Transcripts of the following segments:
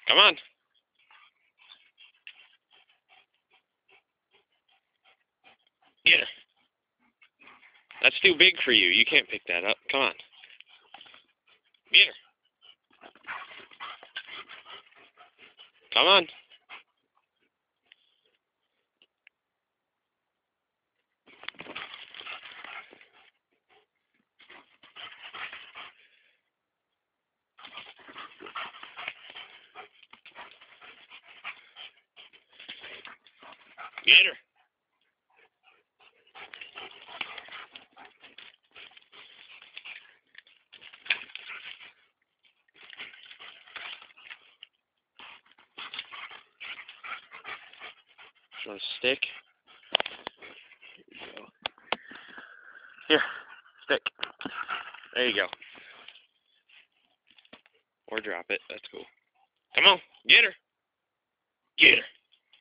Come on. Get her. That's too big for you. You can't pick that up. Come on. Get her. Come on. Get her. You want a stick? Here you go. Here, stick. There you go. Or drop it. That's cool. Come on. Get her. Get her.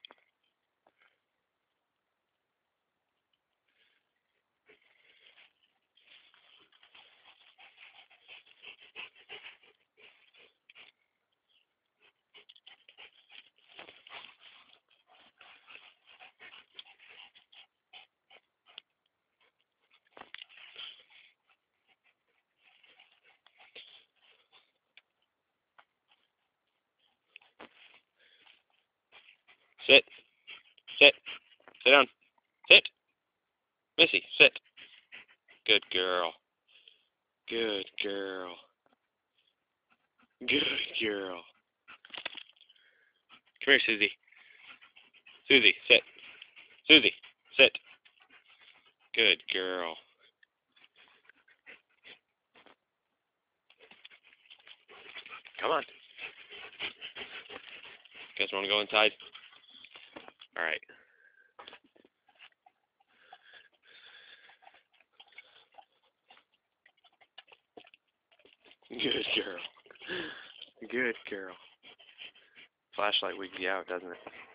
Sit. Sit. Sit down. Sit. Missy, sit. Good girl. Good girl. Good girl. Come here, Susie. Susie, sit. Susie, sit. Good girl. Come on. You guys want to go inside? All right. Good girl. Good girl. Flashlight wigs you out, doesn't it?